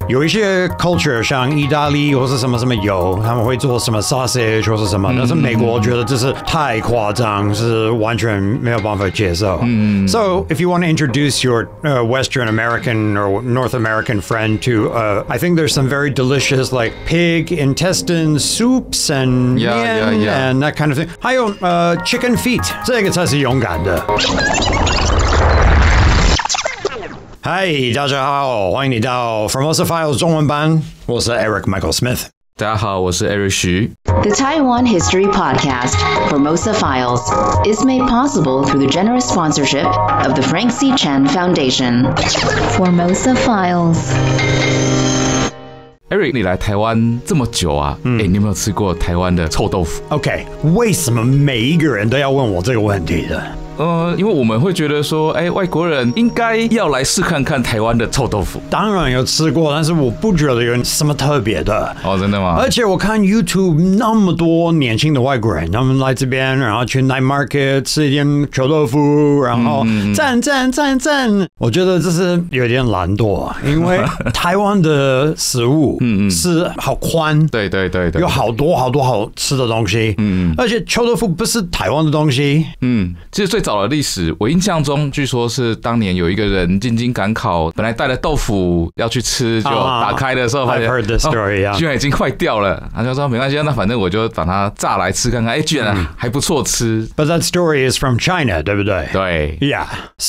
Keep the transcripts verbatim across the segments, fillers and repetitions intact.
有一些 culture 像意大利或是什么什么油，他们会做什么 sausage 或是什么，但是美国觉得这是太夸张，是完全没有办法接受。So if you want to introduce your uh, Western American or North American friend to, uh, I think there's some very delicious like pig intestine soups and yeah, yeah, yeah. and that kind of thing. 还有呃 chicken feet， 这个才是勇敢的。嗨，大家好，欢迎你到 Formosa Files 中文班，我是 Eric Michael Smith。 大家好，我是 Eric 徐。 The Taiwan History Podcast, Formosa Files, is made possible through the generous sponsorship of the Frank C. Chen Foundation. Formosa Files.Eric， 你来台湾这么久啊，哎、嗯欸，你有没有吃过台湾的臭豆腐 ？OK， 为什么每一个人都要问我这个问题的？ 呃，因为我们会觉得说，哎、欸，外国人应该要来试看看台湾的臭豆腐。 当然有吃过，但是我不觉得有什么特别的。 哦，真的吗？ 而且我看 YouTube 那么多年轻的外国人，他们来这边，然后去 night market 吃一点臭豆腐，然后赞赞赞赞。我觉得这是有点懒惰，因为台湾的食物是好宽， 对对对对， 有好多好多好吃的东西。嗯，而且臭豆腐不是台湾的东西。嗯， 其实最早的历史，我印象中据说是当年有一个人进京赶考，本来带了豆腐要去吃，就打开的时候发现、 uh, I've heard this story, yeah. 居然已经坏掉了。他就说没关系，那反正我就把它炸来吃看看，哎，居然还不错吃。 But that story is from China, 对不对？ 对。 Yeah.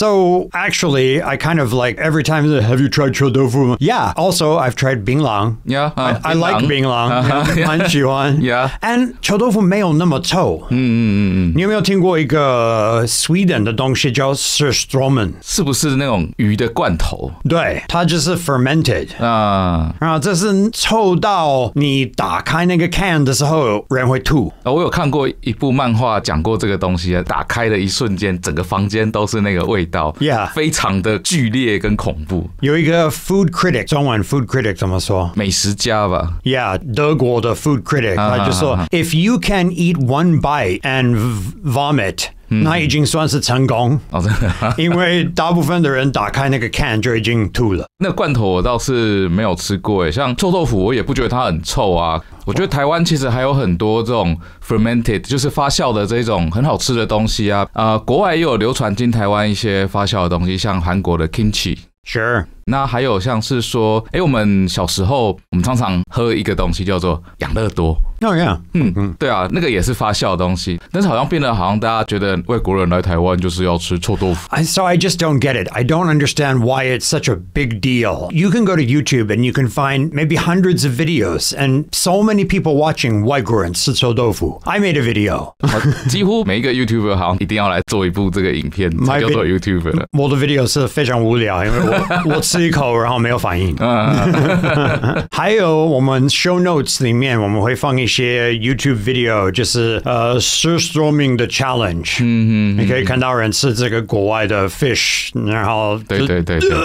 So actually, I kind of like every time, have you tried 臭豆腐? Yeah. Also, I've tried 槟榔. Yeah. I, I like 槟榔. Yeah, 蛮喜欢。 Yeah. And 臭豆腐没有那么臭。嗯嗯嗯嗯。你有没有听过一个 Sweden 的东西叫 Surströmming？ 是不是那种鱼的罐头？ 对，它就是 fermented 啊，然后这是臭到你打开那个 can 的时候人会吐。 我有看过一部漫画讲过这个东西，打开的一瞬间，整个房间都是那个味道 ，Yeah， 非常的剧烈跟恐怖。 有一个 food critic， 中文 food critic 怎么说？ 美食家吧 ，Yeah， 德国的 food critic， 他就说 ，If you can eat one bite and vomit。那已经算是成功哦，真的，因为大部分的人打开那个 can 就已经吐了。 那个罐头我倒是没有吃过诶，像臭豆腐我也不觉得它很臭啊。我觉得台湾其实还有很多这种 fermented， 就是发酵的这种很好吃的东西啊。呃，国外也有流传进台湾一些发酵的东西，像韩国的 kimchi。Sure。那还有像是说，哎，我们小时候我们常常喝一个东西叫做养乐多。 Oh yeah， 嗯嗯，对啊，那个也是发酵的东西，但是好像变得好像大家觉得外国人来台湾就是要吃臭豆腐。 I, so I just don't get it. I don't understand why it's such a big deal. You can go to YouTube and you can find maybe hundreds of videos and so many people watching 外国人吃臭豆腐。I made a video. 几乎每一个 YouTuber 好像一定要来做一部这个影片，才叫做 YouTuber 了。 我的 video 是非常无聊，因为我我吃一口然后没有反应。还有我们 show notes 里面我们会放一些 YouTube video， 就是呃 Surströmming 的 challenge， 嗯嗯，你可以看到人吃这个国外的 fish， 然后对对对对，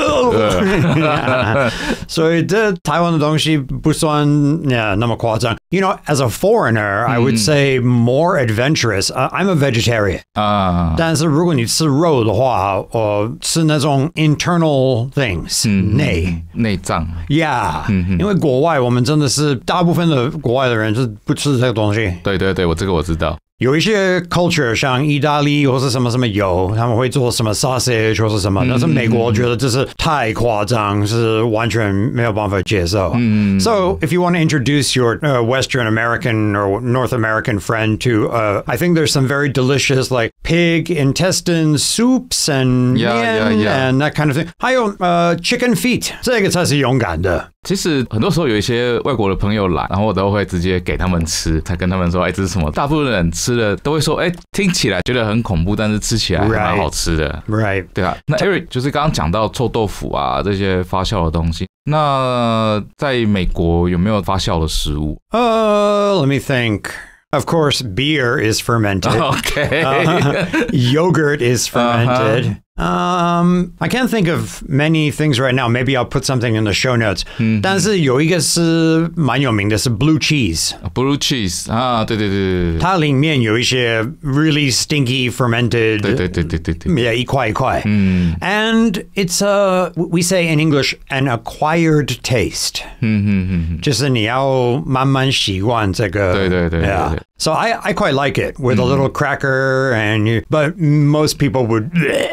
所以这台湾的东西不算 yeah, 那么夸张。You know, as a foreigner, I would say more adventurous. Uh, I'm a vegetarian. 啊，但是如果你吃肉的话，我吃那种 internal things， 内内脏 ，Yeah， 因为国外我们真的是大部分的国外的人是不吃这个东西。 对对对，我这个我知道。 有一些 culture 像意大利或是什么什么油，他们会做什么 sausage 或是什么，但是美国觉得这是太夸张，是完全没有办法接受。So if you want to introduce your uh, Western American or North American friend to, uh, I think there's some very delicious like pig intestine soups and yeah, yeah, yeah. and that kind of thing. 还有呃 chicken feet， 这个才是勇敢的。 其实很多时候有一些外国的朋友来，然后我都会直接给他们吃，才跟他们说，哎，这是什么？大部分人吃了都会说，哎，听起来觉得很恐怖，但是吃起来还蛮好吃的。 Right， 对啊。那 Eric 就是刚刚讲到臭豆腐啊这些发酵的东西，那在美国有没有发酵的食物？ 呃、uh, ，Let me think.Of course, beer is fermented. Okay. uh, yogurt is fermented. Um, I can't think of many things right now. Maybe I'll put something in the show notes. 但是有一个是蛮有名的，是 blue cheese。blue cheese 啊，对对对对， 它里面有一些 really stinky fermented， 对对对对对对， yeah, 一块一块。嗯 ，and it's a we say in English an acquired taste。嗯嗯嗯，就是你要慢慢习惯这个。 对对对对。Yeah. So I, I quite like it with a little cracker and you, but most people would.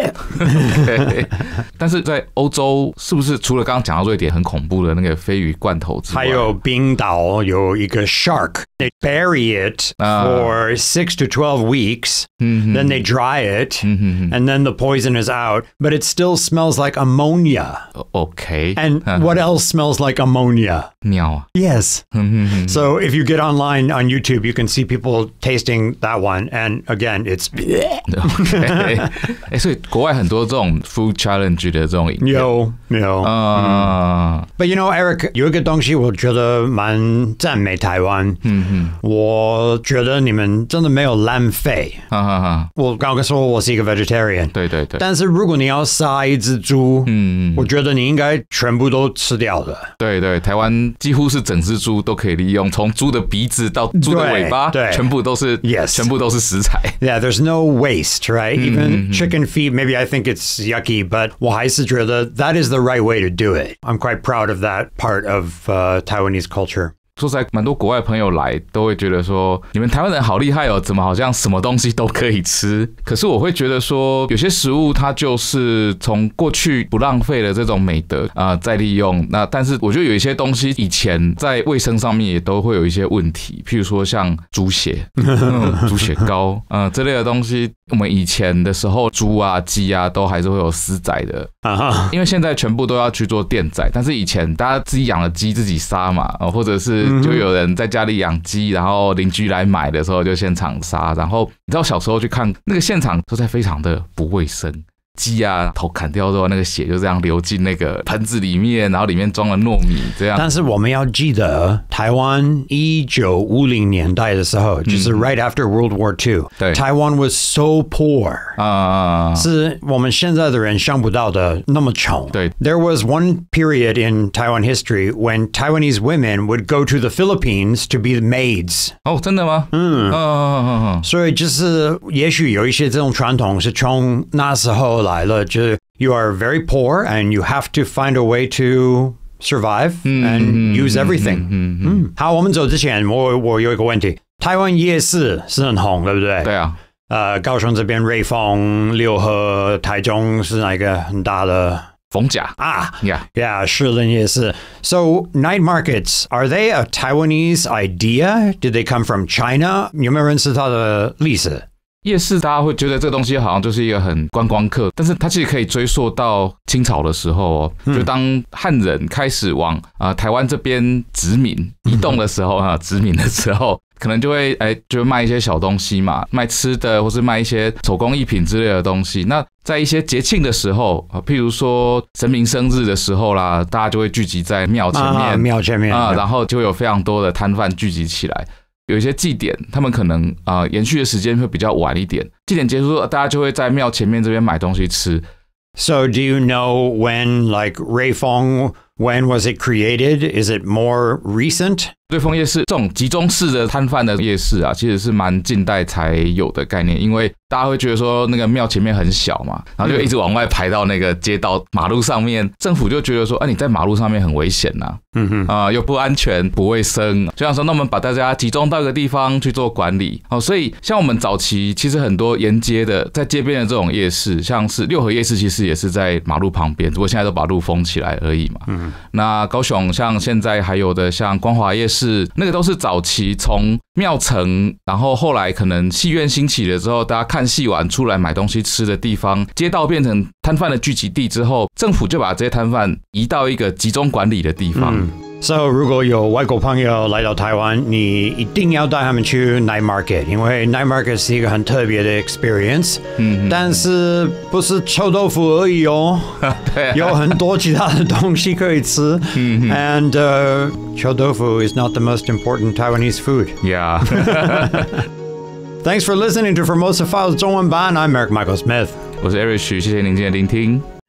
Okay. 但是在欧洲，是不是除了刚刚讲到瑞典很恐怖的那个鲱鱼罐头之外， 还有冰岛有一个 shark. They bury it for six to twelve weeks, then they dry it, and then the poison is out, but it still smells like ammonia. Okay. And what else smells like ammonia? 尿。 Yes. So if you get online on YouTube, you can see people tasting that one, and again, it's. Okay. 哎，所以国外很多这种 food challenge 的这种影片。 有有。啊。But you know, Eric, 有一个东西我觉得蛮赞美台湾。嗯。我觉得你们真的没有浪费。我刚刚说我是一个 vegetarian， 对对对。 但是如果你要杀一只猪，嗯，我觉得你应该全部都吃掉的。 对对，台湾几乎是整只猪都可以利用，从猪的鼻子到猪的尾巴， 对， 全部都是 yes， 全部都是食材。 Yeah, there's no waste, right? Even chicken feet, maybe I think it's yucky, but 我还是觉得 that is the right way to do it. I'm quite proud of that part of uh, Taiwanese culture. 说实在，蛮多国外朋友来都会觉得说，你们台湾人好厉害哦，怎么好像什么东西都可以吃？可是我会觉得说，有些食物它就是从过去不浪费的这种美德啊、呃，再利用。那但是我觉得有一些东西以前在卫生上面也都会有一些问题，譬如说像猪血、嗯、猪血糕，嗯、呃，这类的东西，我们以前的时候猪啊、鸡啊都还是会有私宰的，因为现在全部都要去做电宰，但是以前大家自己养的鸡自己杀嘛，或者是就有人在家里养鸡，然后邻居来买的时候就现场杀，然后你知道小时候去看那个现场都在非常的不卫生。鸡啊，头砍掉之后，那个血就这样流进那个盆子里面，然后里面装了糯米，这样。 但是我们要记得，台湾一九五零年代的时候，就是 right after World War Two， 对，台湾 was so poor， 啊、uh, ，是我们现在的人想不到的那么穷。对 ，There was one period in Taiwan history when Taiwanese women would go to the Philippines to be maids。 哦，真的吗？嗯，嗯嗯嗯嗯。 所以就是也许有一些这种传统是从那时候来了，就是 you are very poor and you have to find a way to survive and use everything。嗯嗯。好，我们走之前，我我有一个问题，台湾夜市是很红，对不对？ 对啊。 呃，高雄这边瑞丰、六合，台中是哪一个很大的？ 逢甲啊 ，Yeah, yeah， 士林夜市。So night markets, are they a Taiwanese idea? Did they come from China? 有没有认识它的历史？ 夜市大家会觉得这个东西好像就是一个很观光客，但是它其实可以追溯到清朝的时候哦，就当汉人开始往啊、呃、台湾这边殖民移动的时候啊，殖民的时候。可能就会哎，就卖一些小东西嘛，卖吃的，或是卖一些手工艺品之类的东西。那在一些节庆的时候啊，譬如说神明生日的时候啦，大家就会聚集在庙前面， 啊、庙前面啊，然后就会有非常多的摊贩聚集起来。有一些祭典，他们可能啊、呃、延续的时间会比较晚一点。祭典结束，大家就会在庙前面这边买东西吃。 So do you know when, like, Reifong, when was it created? Is it more recent? 瑞丰夜市这种集中式的摊贩的夜市啊，其实是蛮近代才有的概念，因为大家会觉得说那个庙前面很小嘛，然后就一直往外排到那个街道马路上面，政府就觉得说，哎、啊，你在马路上面很危险呐、啊，嗯哼，啊、呃，又不安全、不卫生，就想说，那我们把大家集中到一个地方去做管理。哦，所以像我们早期其实很多沿街的在街边的这种夜市，像是六合夜市，其实也是在马路旁边，不过现在都把路封起来而已嘛。嗯，那高雄像现在还有的像光华夜市。是那个都是早期从庙城，然后后来可能戏院兴起了之后，大家看戏完出来买东西吃的地方，街道变成摊贩的聚集地之后，政府就把这些摊贩移到一个集中管理的地方。嗯 So 如果有外国朋友来到台湾，你一定要带他们去 night market， 因为 night market 是一个很特别的 experience。嗯，但是不是臭豆腐而已哦，对，有很多其他的东西可以吃。嗯 ，and、uh, 臭豆腐 is not the most important Taiwanese food. Yeah. Thanks for listening to Formosa Files 中文版 I'm Eric Michael Smith. 我是 Eric 许，谢谢您今天的聆听。